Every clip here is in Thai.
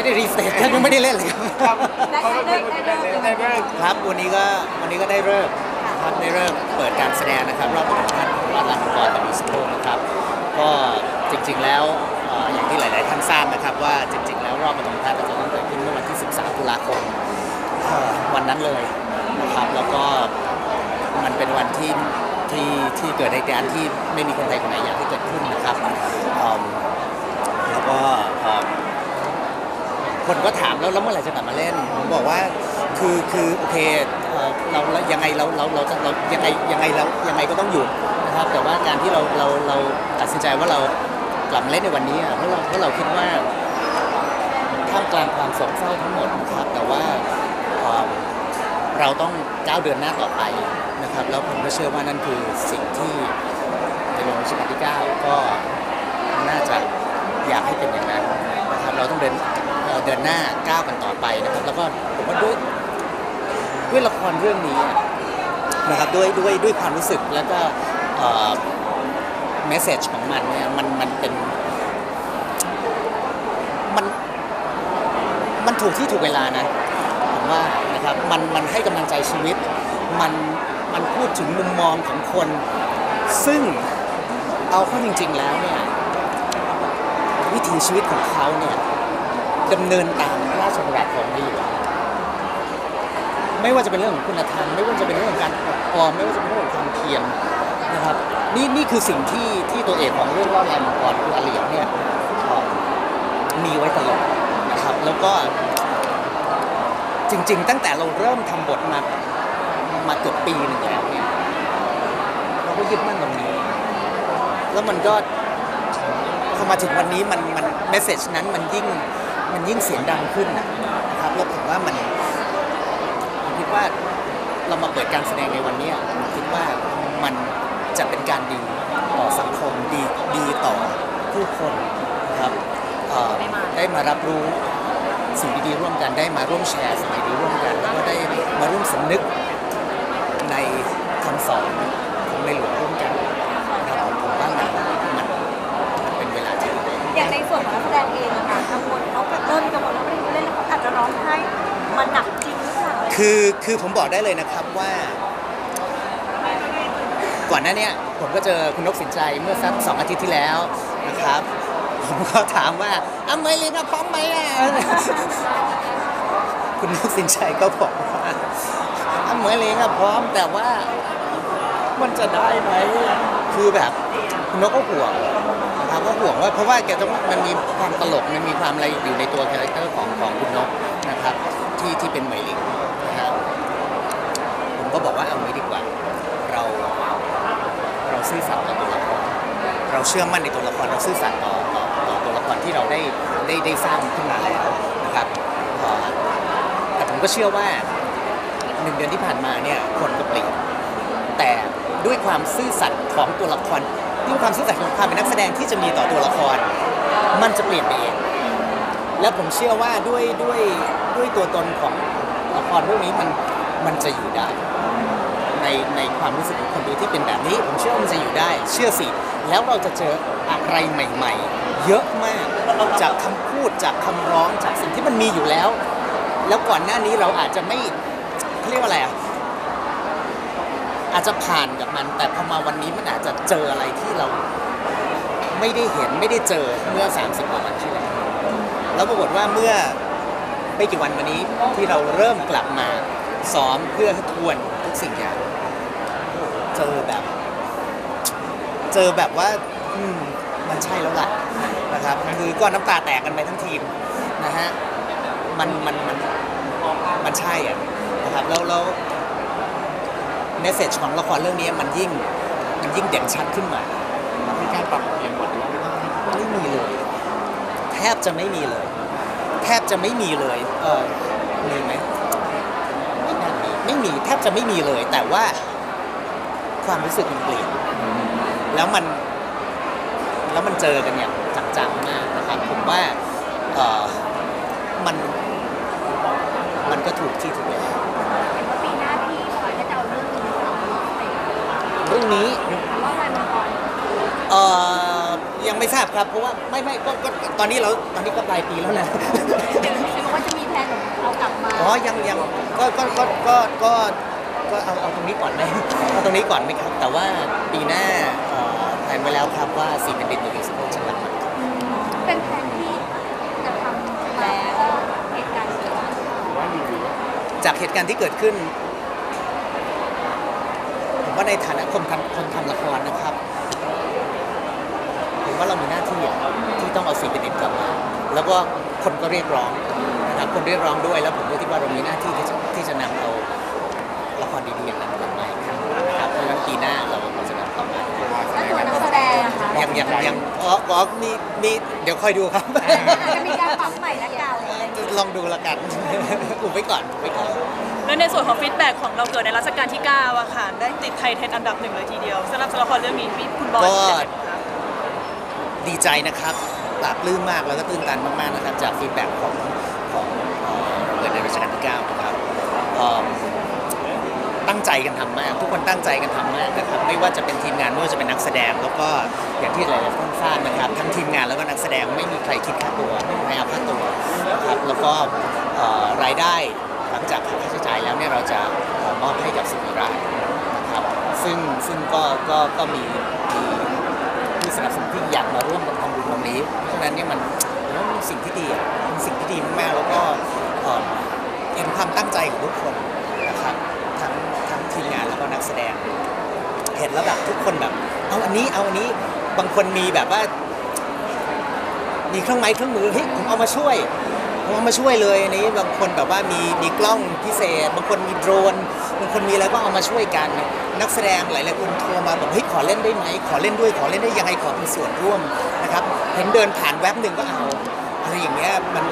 ได้รีเฟรชยังไม่ได้เล่นเลยครับครับวันนี้ก็ได้เลิกครับได้เลิกเปิดการแสดงนะครับรอบปฐมทัศน์วัดลานมังกรมิวสิคนะครับก็จริงๆแล้วอย่างที่หลายๆท่านทราบนะครับว่าจริงๆแล้วรอบปฐมทัศน์จะต้องเกิดขึ้นเมื่อวันที่13 ตุลาคมวันนั้นเลยนะครับแล้วก็มันเป็นวันที่เกิดเหตุการณ์ที่ไม่มีคนไทยคนไหนอยากให้เกิดขึ้นนะครับแล้วก็คนก็ถามแล้วเมื่อไหร่จะกลับมาเล่นผมบอกว่าคือโอเคเรายังไงเรายังไงก็ต้องหยุดนะครับแต่ว่าการที่เราตัดสินใจว่าเรากลับมาเล่นในวันนี้เพราะเราคิดว่าท่ามกลางความโศกเศร้าทั้งหมดนะครับแต่ว่าเราต้องก้าวเดินหน้าต่อไปนะครับแล้วผมก็เชื่อว่านั่นคือสิ่งที่ในหลวงรัชกาลที่ 9ก็น่าจะอยากให้เป็นอย่างนั้นนะครับเราต้องเดินหน้าก้าวกันต่อไปนะครับแล้วก็ผมว่าด้วยละครเรื่องนี้นะครับด้วยความรู้สึกแล้วก็เมสเซจของมันเนี่ยมันเป็นมันถูกที่ถูกเวลานะผมว่านะครับมันให้กำลังใจชีวิตมันพูดถึงมุมมองของคนซึ่งเอาเข้าจริงๆแล้วเนี่ยวิถีชีวิตของเขาเนี่ยดำเนินตามพระราชบัญญัติของในหลวงไม่ว่าจะเป็นเรื่องของคุณธรรมไม่ว่าจะเป็นเรื่องของการปกครองไม่ว่าจะเป็นเรื่องของความเพียรนะครับนี่คือสิ่งที่ตัวเอกของเรื่องรอดลายมังกรคืออาเหลียงเนี่ยมีไว้ตลอดนะครับแล้วก็จริงๆตั้งแต่เราเริ่มทำบทมาเกือบปีหนึ่งแล้วเนี่ยเราก็ยึดมั่นตรงนี้แล้วมันก็พอมาถึงวันนี้มันเมสเซจนั้นมันยิ่งเสียงดังขึ้นนะครับแล้วผมว่าผมคิดว่าเรามาเปิดการแสดงในวันนี้ผมคิดว่ามันจะเป็นการดีต่อสังคมดีต่อผู้คนนะครับได้มารับรู้สิ่งดีๆร่วมกันได้มาร่วมแชร์สิ่งดีๆร่วมกันแล้วก็ได้มาร่วมสำนึกในคำสอนของในหลวงร่วมกันนะครับผมว่ามันเป็นเวลาที่ดีอย่างในส่วนของนักแสดงเองอะค่ะกังวลเขาเริ่มกังวลว่าไม่ได้เล่นแล้วเขาอาจจะร้องไห้มันหนักจริงหรือเปล่าคือผมบอกได้เลยนะครับว่าก่อนหน้านี้ผมก็เจอคุณนกสินใจเมื่อสัก2 อาทิตย์ที่แล้วนะครับผมก็ถามว่าเมลินพร้อมไหมคุณนกสินใจก็บอกว่าเมลินพร้อมแต่ว่ามันจะได้ไหมคือแบบคุณนกก็ห่วงนะครับก็ห่วงว่าเพราะว่าแกต้องมันมีความตลกมันมีความอะไรอยู่ในตัวคาแรคเตอร์ของคุณนกนะครับที่เป็นเมลินนะครับผมก็บอกว่าเอางี้ดีกว่าเราซื่อสัตย์ต่อตัวละครเราเชื่อมั่นในตัวละครเราซื่อสัตย์ต่อตัวละครที่เราได้สร้างขึ้นมาแล้วนะครับแต่ผมก็เชื่อว่า1 เดือนที่ผ่านมาเนี่ยคนก็เปลี่ยนแต่ด้วยความซื่อสัตย์ของตัวละครด้วยความซื่อสัตย์ของความเป็นนักแสดงที่จะมีต่อตัวละครมันจะเปลี่ยนไปเองแล้วผมเชื่อว่าด้วยตัวตนของละครเรื่องนี้มันจะอยู่ได้ในความรู้สึกของคนดูที่เป็นแบบนี้ผมเชื่อว่ามันจะอยู่ได้เชื่อสิแล้วเราจะเจออะไรใหม่ๆเยอะมากจากคำพูดจากคำร้องจากสิ่งที่มันมีอยู่แล้วก่อนหน้านี้เราอาจจะไม่เรียกว่าอะไรอาจจะผ่านกับมันแต่พอมาวันนี้มันอาจจะเจออะไรที่เราไม่ได้เห็นไม่ได้เจอเมื่อ30 กว่าวันที่แล้วปรากฏว่าเมื่อไม่กี่วันมานี้ที่เราเริ่มกลับมาซ้อมเพื่อทวนทุกสิ่งอย่างเจอแบบว่ามันใช่แล้วล่ะนะครับคือก็น้ำตาแตกกันไปทั้งทีมนะฮะมันใช่นะครับแล้วเมสเซจของละครเรื่องนี้มันยิ่งเด่นชัดขึ้นมามีการปรับเปลี่ยนบทไม่มีเลยแทบจะไม่มีเลยมีไหมไม่มีแทบจะไม่มีเลยแต่ว่าความรู้สึกมันเปลี่ยนแล้วมันเจอกันอย่างจังๆมากนะครับผมว่ามันก็ถูกที่ถูกเวลาปีหน้าพี่ขอจะเอาเรื่องนี้เรื่องนี้ยังไม่ทราบครับเพราะว่าไม่ก็ตอนนี้ก็ปลายปีแล้วนะเห็นบอกว่าจะมีแผนเอากลับมาอ๋อยังก็เอาตรงนี้ก่อนไหมเอาตรงนี้ก่อนไหมครับแต่ว่าปีหน้าแผนไว้แล้วครับว่าสีเป็นดินอยู่ในสกุลฉลาดเป็นแผนที่จะทำแล้วเหตุการณ์เกิดขึ้นจากเหตุการณ์ที่เกิดขึ้นผมว่าในฐานะคนทำละครนะครับผมว่าเรามีหน้าที่ที่ต้องเอาสีเป็นดินกลับมาแล้วก็คนก็เรียกร้องนะครับคนเรียกร้องด้วยแล้วผมก็คิดว่าเรามีหน้าที่ที่จะนำเอาละครดีๆอย่างนั้นกลับมาอีกครั้งนะครับเพราะฉะนั้นปีหน้าเราจะนำต่อมาแล้วตัวนักแสดงนะคะยังมีเดี๋ยวคอยดูครับจะมีการปรับใหม่และเก่าอะไรอย่างเงี้ยลองดูละกัน อุบไว้ก่อนแล้วในส่วนของฟีดแบ็กของเราเกิดในรัชกาลที่9อะค่ะได้ติดไทยเทรนด์อันดับ 1เลยทีเดียวสำหรับละครเรื่องนี้มีคุณบอยก็เป็นไงบ้างคะดีใจนะครับปลาบปลื้มมากแล้วก็ตื่นตันมากๆนะครับจากฟีดแบ็กของเกิดในรัชกาลที่9นะครับตั้งใจกันทำมากทุกคนตั้งใจกันทำมากนะครับไม่ว่าจะเป็นทีมงานไม่ว่าจะเป็นนักแสดงแล้วก็อย่างที่หลายๆท่านทราบนะครับทั้งทีมงานแล้วก็นักแสดงไม่มีใครคิดค่าตัวไม่มีใครเอาค่าตัวนะครับแล้วก็รายได้หลังจากหักค่าใช้จ่ายแล้วเนี่ยเราจะมอบให้กับ10 รายนะครับซึ่งก็มีผู้สนับสนุนที่อยากมาร่วมกับทำบุญตรงนี้เพราะฉะนั้นเนี่ยมันเป็นสิ่งที่ดีเป็นสิ่งที่ดีมากๆแล้วก็เห็นความตั้งใจของทุกคนนะครับทั้งทีมงานแล้วก็นักแสดงเห็นแล้วแบบทุกคนแบบเอาอันนี้บางคนมีแบบว่ามีเครื่องไม้เครื่องมือเฮ้ยผมเอามาช่วยเลยอันนี้บางคนแบบว่ามีกล้องพิเศษบางคนมีโดรนบางคนมีอะไรก็เอามาช่วยกันนักแสดงหลายๆคนโทรมาบอกเฮ้ยขอเล่นได้ไหมขอเล่นด้วยขอเล่นได้ยังไงขอเป็นส่วนร่วมนะครับเห็นเดินผ่านแว็บหนึ่งก็เอาอะไรอย่างเงี้ยมัน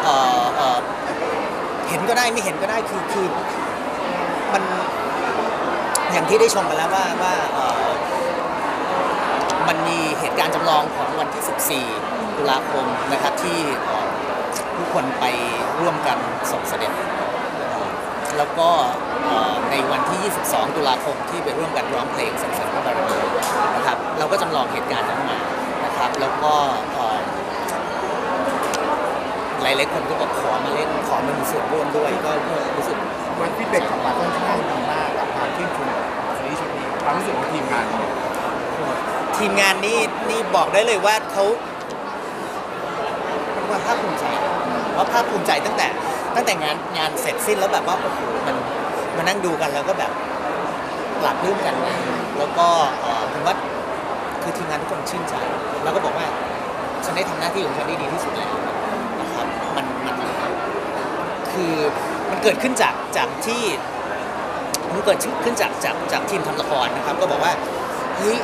เห็นก็ได้ไม่เห็นก็ได้คือมันอย่างที่ได้ชมกันแล้วว่ามันมีเหตุการณ์จำลองของวันที่ 14 ตุลาคมนะครับที่ผู้คนไปร่วมกันส่งเสด็จแล้วก็ในวันที่ 22 ตุลาคมที่ไปร่วมกันร้องเพลงสรรเสริญพระบารมีนะครับเราก็จำลองเหตุการณ์นั้นมานะครับแล้วก็หลายๆคนก็บอกขอมาเล่นขอมามีส่วนร่วมด้วยก็รู้สึกมันฟีดแบ็กของมาค่อนข้างดีมากกับความชื่นชมของซีรีส์ชุดนี้ความรู้สึกของทีมงานทีมงานนี่บอกได้เลยว่าเขาเป็นความภาคภูมิใจว่าภาคภูมิใจตั้งแต่งานเสร็จสิ้นแล้วแบบว่าโอ้โหมันมานั่งดูกันแล้วก็แบบปรับรื่มกันนะแล้วก็ผมว่าคือทีมงานทุกคนชื่นใจแล้วก็บอกว่าฉันได้ทำหน้าที่ของฉันได้ดีที่สุดแล้วนะครับมันคือมันเกิดขึ้นจากที่มันเกิดขึ้นจากทีมทำละครนะครับก็บอกว่าเฮ้ย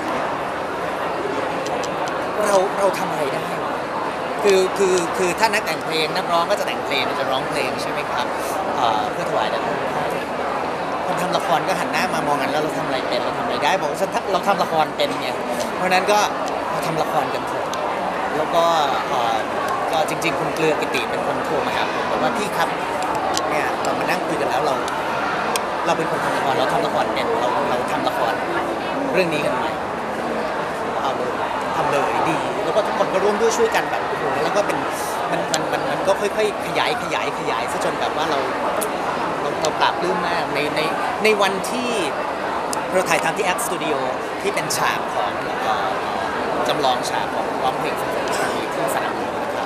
เราทำอะไรได้คือถ้านักแต่งเพลงนักร้องก็จะแต่งเพลงจะร้องเพลงใช่ไหมครับเพื่อถวายแด่พระองค์คนทำละครก็หันหน้ามามองกันแล้วเราทำอะไรเป็นเราทำอะไรได้บอกเราทำละครเป็นไงเพราะฉะนั้นก็มาทำละครกันเถอะแล้วก็จริงๆคุณเกลือกิติเป็นคนโทรมาหาผมบอกว่าพี่ครับเนี่ยเรามานั่งคุยกันแล้วเราเป็นคนทำละครเราทำละครเป็นเราทำละครเรื่องนี้กันไหมเอาเลยทำเลยดีแล้วก็ทุกคนก็ร่วมด้วยช่วยกันแบบโอ้โหแล้วก็เป็นมันก็ค่อยๆขยายซะจนแบบว่าเราปราบปลื้มมากในวันที่เราถ่ายทำที่ Act Studio ที่เป็นฉากของจำลองฉากของร้องเพลงที่สนามหลวงนะครับ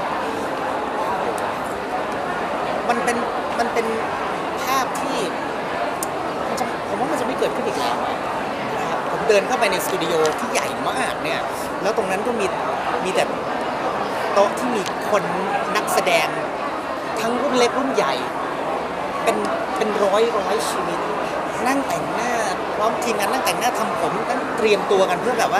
มันเป็นภาพที่ผมว่ามันจะไม่เกิดขึ้นอีกแล้วนะครับผมเดินเข้าไปในสตูดิโอที่ใหญ่มากเนี่ยแล้วตรงนั้นก็มีแต่โต๊ะที่มีคนนักแสดงทั้งรุ่นเล็กรุ่นใหญ่เป็นร้อยชีวิตนั่งแต่งหน้าพร้อมทีมงานนั่งแต่งหน้าทำผมตั้งเตรียมตัวกันเพื่อแบบว่า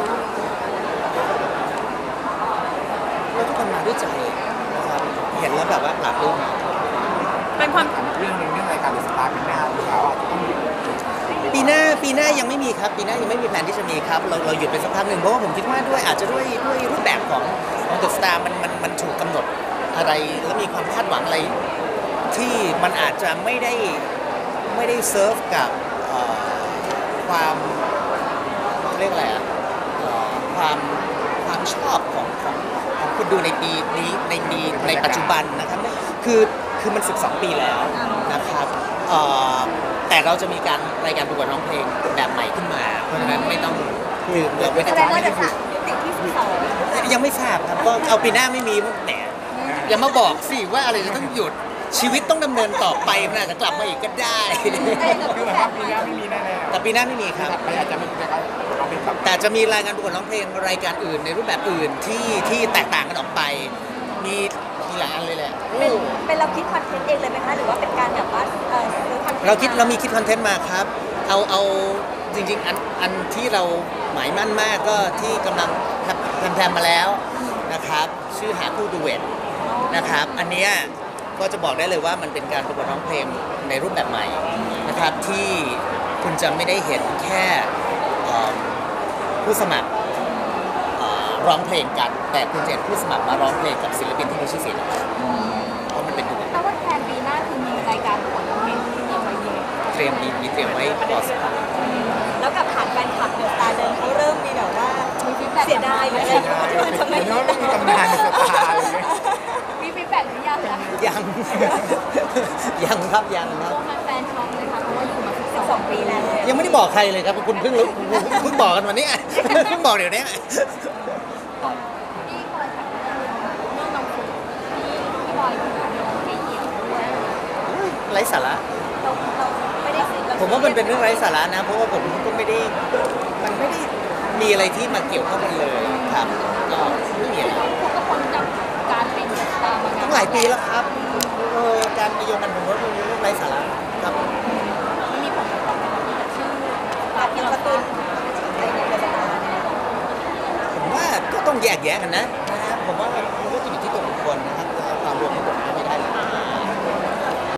แล้วทุกคนมาด้วยใจนะครับเห็นแล้วแบบว่าปลาบปลื้มเป็นความเรื่องนึงเรื่องรายการสตาร์ปีหน้าหรือเปล่าอาจจะต้องปีหน้ายังไม่มีครับปีหน้ายังไม่มีแผนที่จะมีครับเราหยุดไปสักพักหนึ่งเพราะว่าผมคิดว่าอาจจะด้วยรูปแบบของเดอะสตาร์มันถูกกำหนดอะไรแล้วมีความคาดหวังอะไรที่มันอาจจะไม่ได้เซิร์ฟกับความเรียกอะไรความชอบของคนดูในปีนี้ในปัจจุบันนะครับคือมัน 12 ปีแล้วนะครับแต่เราจะมีการรายการประกวดร้องเพลงแบบใหม่ขึ้นมาเพราะฉะนั้นไม่ต้องคือเราไม่แสได้ดงว่าไม่จะได้ติดที่12 ยังไม่ทราบครับก็เอาปีหน้าไม่มีแหมอย่ามาบอกสิว่าอะไรจะต้องหยุดชีวิตต้องดำเนินต่อไปมันอาจจะกลับมาอีกก็ได้คือหมายความปีหน้าไม่มีแน่ๆแต่ปีหน้าไม่มีครับไปอาจจะไม่ได้เอาเป็นแบบแต่จะมีรายการประกวดร้องเพลงรายการอื่นในรูปแบบอื่นที่แตกต่างกันออกไป มีหลายอันเลยแหละเป็นเราคิดคอนเทนต์เองเลยไหมคะหรือว่าเป็นการแบบว่าซื้อคอนเทนต์เรามีคิดคอนเทนต์มาครับ เอาจริงๆอันที่เราหมายมั่นมากก็ที่กำลังแพรมมาแล้วนะครับชื่อหาคู่ดูเวทนะครับอันเนี้ยก็จะบอกได้เลยว่ามันเป็นการประกวดร้องเพลงในรูปแบบใหม่นะครับที่คุณจะไม่ได้เห็นแค่ผู้สมัครร้องเพลงกัน แต่คุณจะเห็นผู้สมัครมาร้องเพลงกับศิลปินที่มีชื่อเสียงเพราะมันเป็นดูแต่ว่าแทนปีหน้าคือมีรายการประกวดร้องเพลงที่เตรียมไว้เยอะเตรียมไว้พอสมควรแล้วกับผ่านแฟนคลับเดอะสตาร์เดิมเขาเริ่มมีแบบว่าเสียดายหรืออะไรอย่างเงี้ยทำไมเดี๋ยวต้องมีตำนานในสตาร์อะไรเงี้ยมีฟีดแบ็กหรือยังคะยัง ยังครับยังครับแฟนช็อปเลยค่ะเพราะว่าอยู่มา12 ปีแล้วยังไม่ได้บอกใครเลยครับคุณเพิ่งรู้เพิ่งบอกกันวันนี้ เพิ่งบอกเดี๋ยวนี้ที่คอยขัดเรื่องน้องฟุ๊กที่บอยคือให้เหี่ยวด้วยไร้สาระเราไม่ได้ซื้อผมว่ามันเป็นเรื่องไร้สาระนะ เพราะว่าผมก็ไม่ได้มันไม่ได้มีอะไรที่มาเกี่ยวข้องกันเลยครับก็ไม่มีอะไรฟุ๊กก็พ้นจากการเป็นสตาร์มาตั้งหลายปีแล้วครับการไปโยงกันผมว่าเป็นเรื่องไร้สาระครับไม่มีผลกระทบกับชื่อตามที่เราตุ้นในเดอะสตาร์ผมว่าก็ต้องแยกแยะกันนะผมว่ามันก็อยู่ที่ตัวบุคคล